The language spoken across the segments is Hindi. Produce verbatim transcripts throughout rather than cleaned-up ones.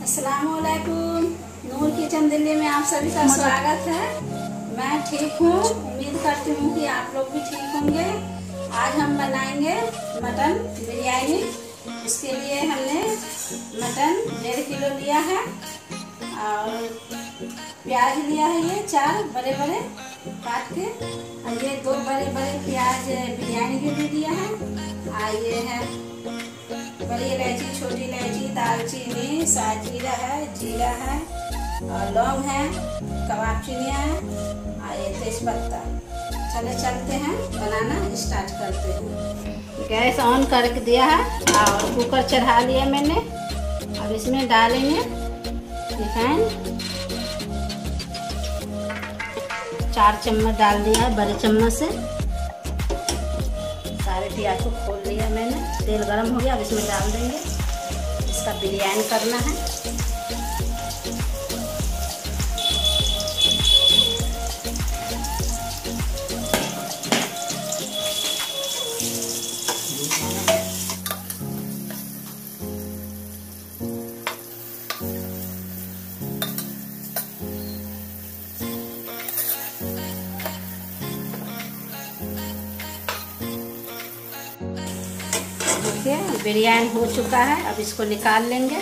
अस्सलामुअलैकुम। नूर किचन दिल्ली में आप सभी का स्वागत है। मैं ठीक हूँ, उम्मीद करती हूँ कि आप लोग भी ठीक होंगे। आज हम बनाएंगे मटन बिरयानी। इसके लिए हमने मटन डेढ़ किलो लिया है और प्याज लिया है, ये चार बड़े बड़े काट के, और ये दो बड़े बड़े प्याज बिरयानी के लिए लिया है। और ये है बड़ी इलायची, छोटी इलायची, दालचीनी, साजीरा है, जीरा है और लौंग है, कबाब चीनी है और ये तेज पत्ता। चले चलते हैं, बनाना स्टार्ट करते हैं। गैस ऑन करके दिया है और कुकर चढ़ा लिया मैंने। अब इसमें डालेंगे रिफाइंड, चार चम्मच डाल दिया है बड़े चम्मच से। सारे प्याज को खोल लिया मैंने, तेल गरम हो गया। अब इसमें डाल देंगे, इसका बिरयानी करना है। देखिए बिरयानी हो चुका है, अब इसको निकाल लेंगे।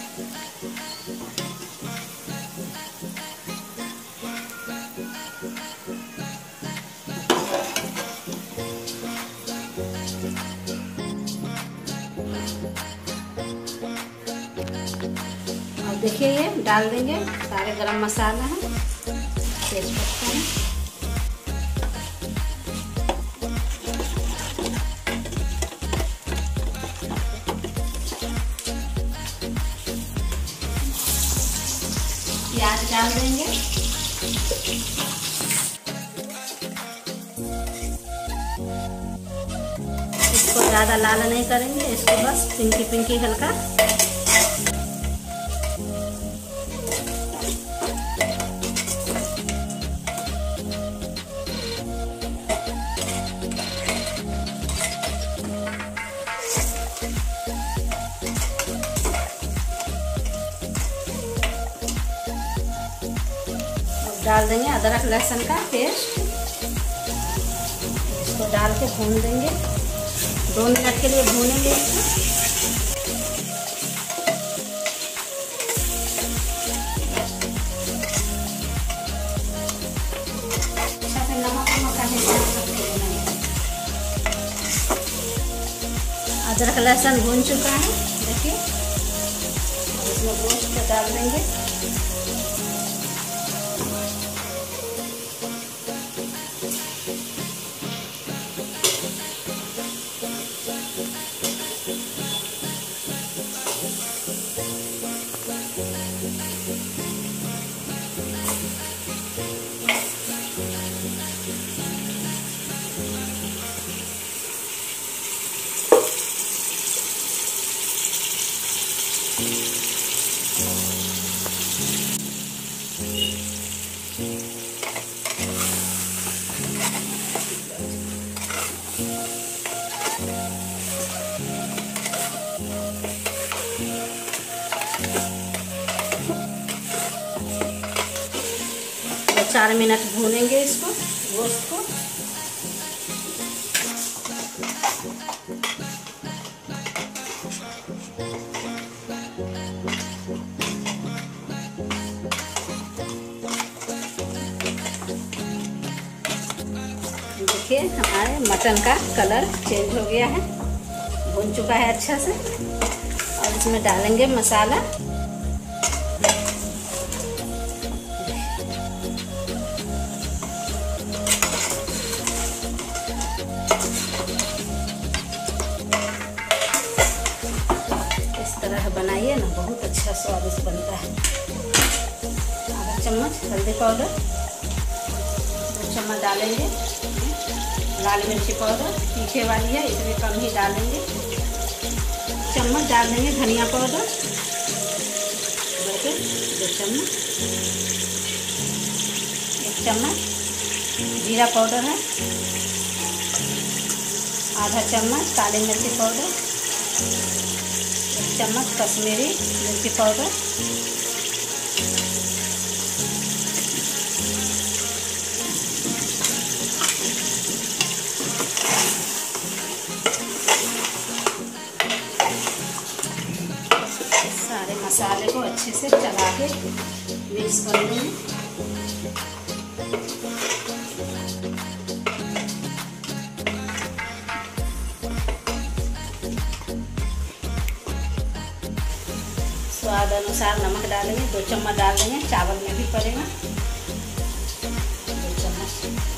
और देखिए ये डाल देंगे सारे गरम मसाला है, तेज पत्ता है, प्याज डाल देंगे। इसको ज्यादा लाल नहीं करेंगे, इसको बस पिंकी पिंकी हल्का। डाल देंगे अदरक लहसुन का पेस्ट, इसको डाल के भून देंगे। दो मिनट के लिए भूनेंगे इसको। अच्छा से नमक नमक का हिसाब रखते हैं। अदरक लहसुन भून चुका है, देखिए। इसमें गोश्त डाल देंगे। चार मिनट भूनेंगे इसको, गोश्त को। देखिए हमारे मटन का कलर चेंज हो गया है, भून चुका है अच्छा से। और इसमें डालेंगे मसाला। तरह बनाइए ना, बहुत अच्छा स्वादिष्ट बनता है। आधा चम्मच हल्दी पाउडर, दो चम्मच डालेंगे लाल मिर्ची पाउडर, तीखे वाली है इसलिए कम ही डालेंगे। चम्मच डाल देंगे धनिया पाउडर, दो चम्मच। एक चम्मच जीरा पाउडर है, आधा चम्मच काली मिर्ची पाउडर, चम्मच कश्मीरी मिर्ची पाउडर, सारे मसाले को अच्छे से चला के मिक्स कर देंगे। स्वाद अनुसार नमक डालेंगे, दो चम्मच डाल देंगे, चावल में भी पड़ेगा दो चम्मच।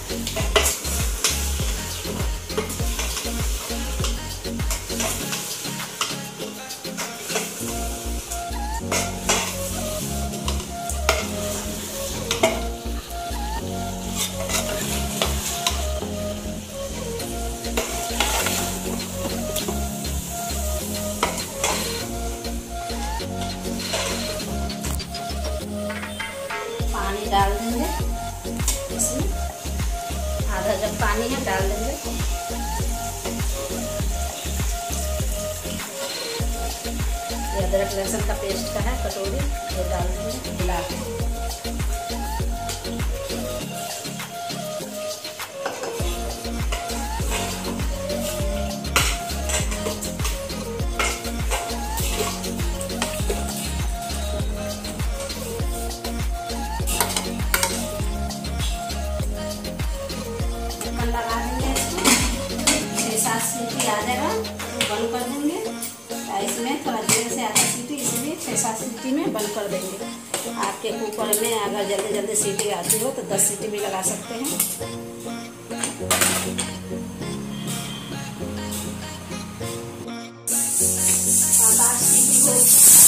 पानी डाल देंगे इसमें, आधा जग पानी है डाल देंगे। ये अदरक लहसुन का पेस्ट का है कटोरी, ये डाल देंगे मिला के। लगा देंगे इसको, छः सात सीटी आ जाएगा तो बंद कर देंगे। इसमें थोड़ा देर से आता सीटी, इसलिए छः सात सीटी में बंद कर देंगे। आपके कुकर में अगर जल्दी जल्दी सीटी आती हो तो दस सीटी भी लगा सकते हैं। सात आठ सीटी को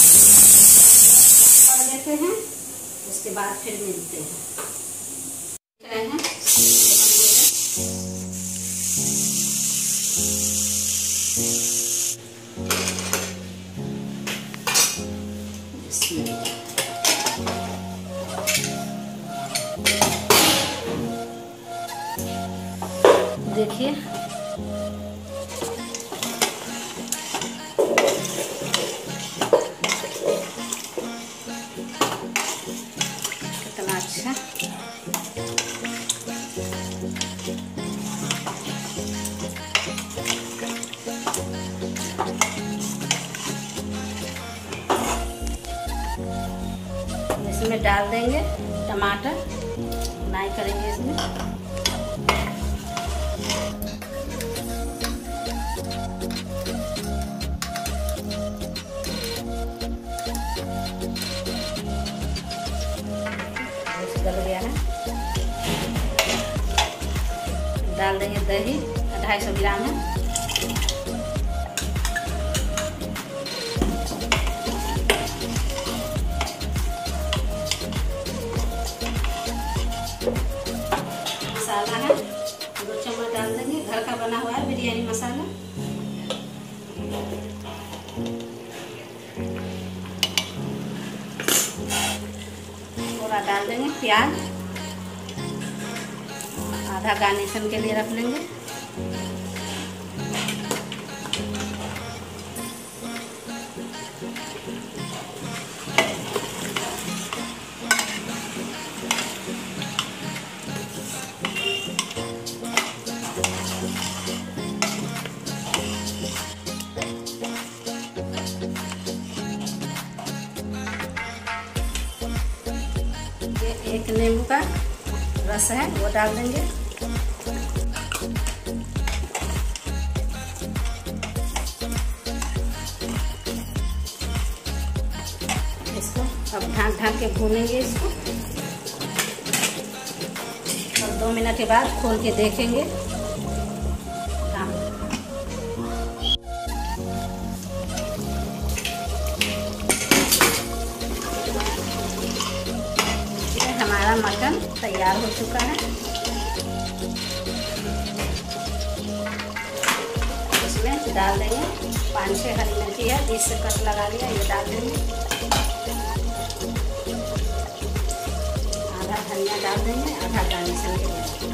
कर लेते हैं, उसके बाद फिर मिलते हैं। देखिए कितना अच्छा। इसमें डाल देंगे टमाटर, फ्राई करेंगे इसमें। गल गया है, डाल देंगे दही, ढाई सौ ग्राम है। मसाला है, दो चम्मच डाल देंगे, घर का बना हुआ है बिरयानी मसाला। थोड़ा डाल देंगे प्याज, आधा गार्निशन के लिए रख लेंगे। एक नींबू का रस है वो डाल देंगे। इसको अब ढक ढक के भूनेंगे इसको, और दो मिनट के बाद खोल के देखेंगे। हमारा मटन तैयार हो चुका है। इसमें डाल देंगे पाँच छः हरी मिर्ची है, बीस से कट लगा लिया, ये डाल देंगे। आधा धनिया डाल देंगे, आधा गार्निशन के लिए।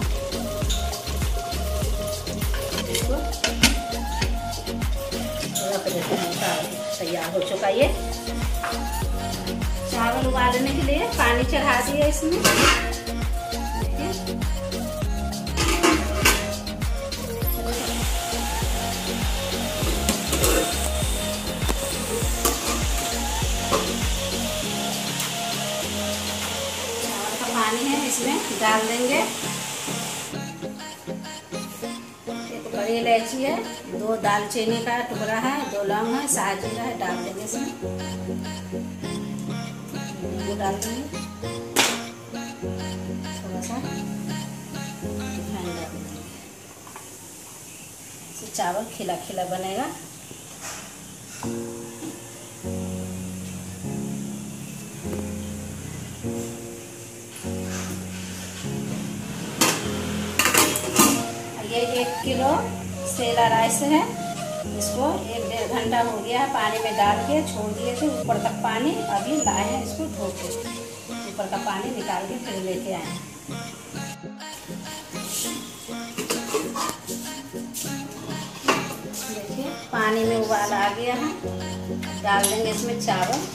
इसको रख देते हैं। तैयार हो चुका। ये चावल उबालने के लिए पानी चढ़ा दिया इसमें। चावल का पानी है, इसमें डाल देंगे। एक बड़ी इलायची है, दो दालचीनी का टुकड़ा है, दो लौंग है, साजीरा है, डाल देंगे इसमें। वो डाल देंगे थोड़ा सा रिफाइंड डाल देंगे। इससे चावल खिला खिला बनेगा। ये एक किलो सेला राइस है, इसको एक डेढ़ घंटा हो गया पानी में डाल के छोड़ दिए थे ऊपर तक पानी। अभी लाए हैं इसको धो के, ऊपर का पानी निकाल के फिर लेके आए हैं। देखिए पानी में उबाल आ गया है, डाल देंगे इसमें चावल।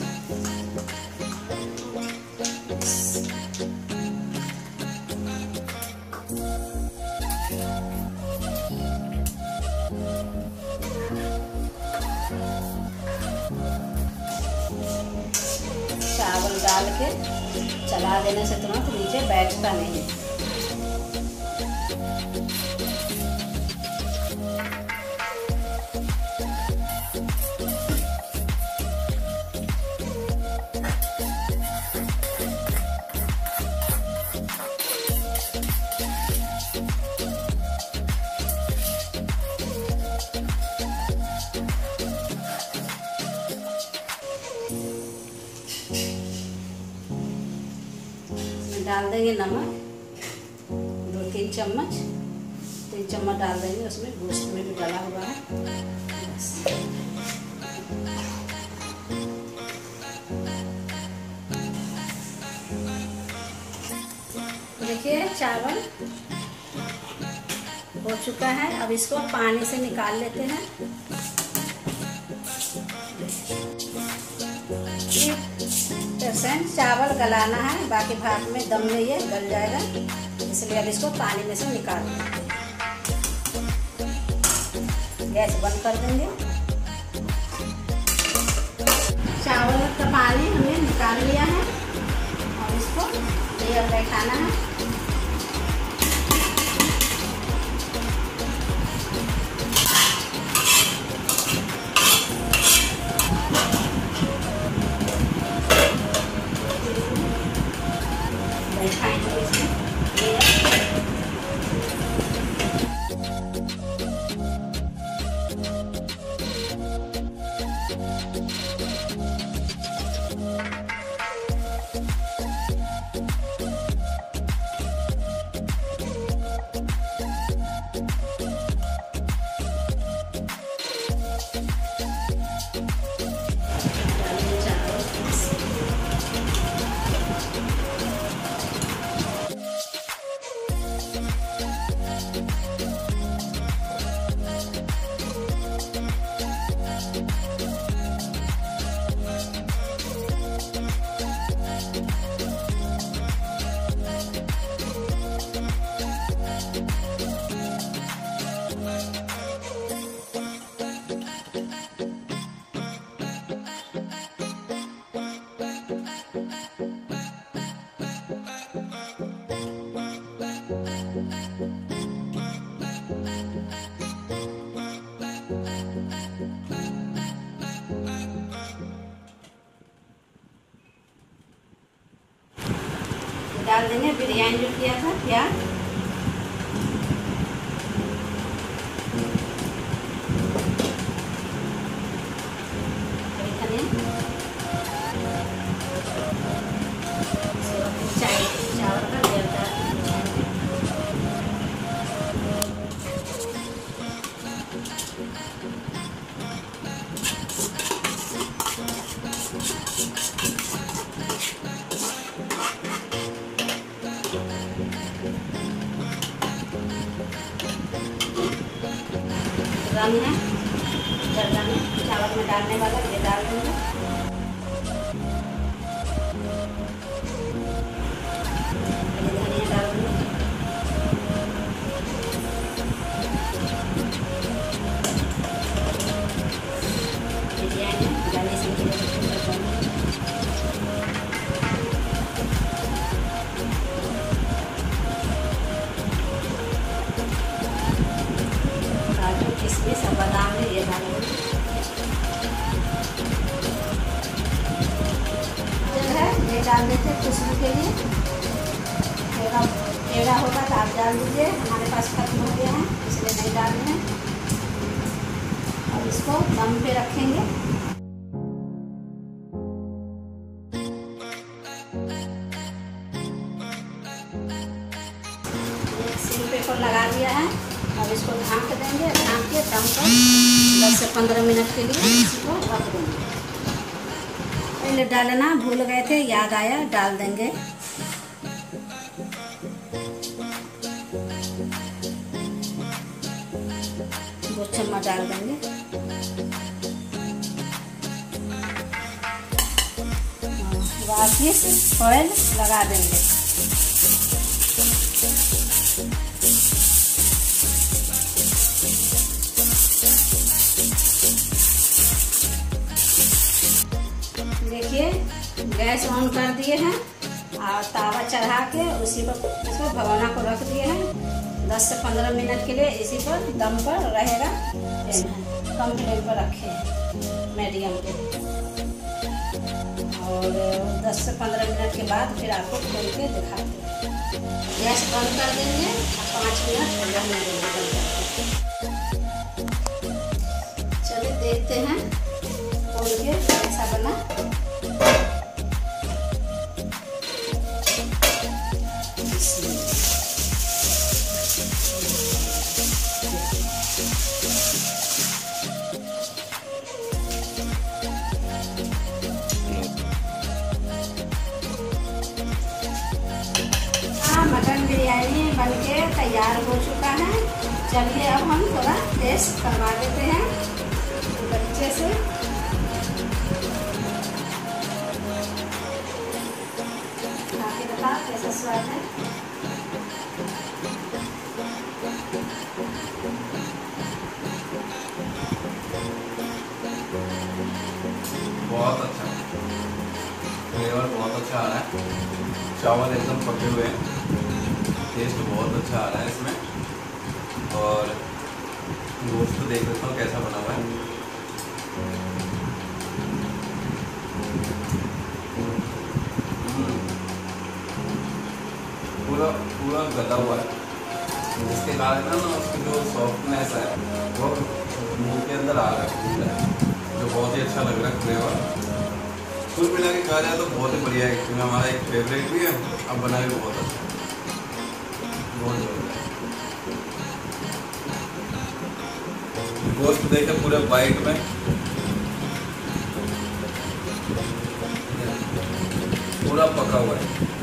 चावल डाल के चला देने से तुरंत नीचे बैठता नहीं। डाल देंगे नमक, दो तीन चम्मच तीन चम्मच डाल देंगे। उसमें गोश्त में भी डाला हुआ है। देखिए चावल हो चुका है, अब इसको पानी से निकाल लेते हैं। परसेंट चावल गलाना है, बाकी भाप में दम में ये गल जाएगा, इसलिए अब इसको पानी में से निकाल देंगे। गैस बंद कर देंगे। चावल का पानी हमने निकाल लिया है और इसको लेयर बैठाना है। डाल देंगे बिरयानी जो किया था प्याज, चावल का देवता रंग है, जर्दा में चावल में डालने वाला ये डाल दूँगा। ये धनिया डाल दूँगा। बिरयानी गार्निशिंग के लिए किसमिस और बादाम में ये डालेंगे। जो है ये डाल देते खुशबू के लिए। पेड़ा पेड़ा होगा तो आप डाल दीजिए, हमारे पास खत्म हो गया है इसलिए नहीं डालना है। और इसको दम पे रखेंगे। सील पे को लगा दिया है। अब इसको ढाँक देंगे, ढाँक के दम पर दस से पंद्रह मिनट के लिए इसको रख देंगे। पहले डालना भूल गए थे, याद आया डाल देंगे। दो चम्मच डाल देंगे। वापिस ऑयल लगा देंगे। देखिए गैस ऑन कर दिए हैं और तावा चढ़ा के उसी पर इसको भगोना को रख दिए हैं। दस से पंद्रह मिनट के लिए इसी पर दम पर रहेगा। कम फ्लेम पर रखे हैं मीडियम पे। और दस से पंद्रह मिनट के बाद फिर आपको खोल के दिखाते हैं। गैस बंद कर देंगे और पाँच मिनट रहने देंगे। चलिए देखते हैं खोल के कैसा बना। मटन बिरयानी बनके तैयार हो चुका है। चलिए अब हम थोड़ा टेस्ट करवा देते हैं बच्चे से। खा के बता कैसा स्वाद है। बहुत अच्छा फ्लेवर, बहुत अच्छा आ रहा है। चावल एकदम पके हुए हैं, टेस्ट बहुत अच्छा आ रहा है इसमें। और गोश्त तो देख लेता हूँ कैसा बना हुआ है। पूरा पूरा गला हुआ है, जिसके कारण ना उसकी जो सॉफ्टनेस है वो मुंह के अंदर आ रहा है, जो बहुत ही अच्छा लग रहा है फ्लेवर। कुल मिला के कहा जाए तो बहुत ही बढ़िया है। एक्चुअली हमारा एक फेवरेट भी है, अब बना भी बहुत अच्छा है, बहुत जबरदस्त। गोश्त देखे पूरे वाइट में, पूरा पका हुआ है।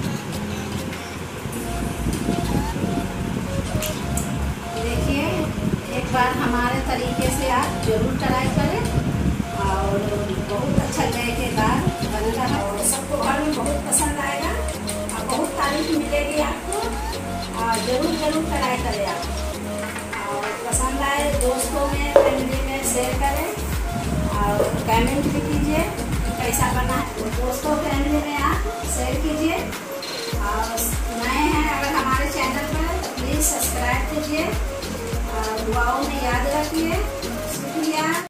देखिए एक बार हमारे तरीके से आप जरूर ट्राई करें और बहुत अच्छा जायकेदार बनेगा और सबको घर में बहुत पसंद आएगा और बहुत तारीफ मिलेगी आपको। और जरूर जरूर ट्राई करें आप। और पसंद आए दोस्तों में फैमिली में शेयर करें और कमेंट भी कीजिए कैसा बना है। दोस्तों फैमिली में आप शेयर कीजिए। और नए हैं अगर हमारे चैनल पर तो प्लीज़ सब्सक्राइब कीजिए। दुआओं में याद रखिए। शुक्रिया।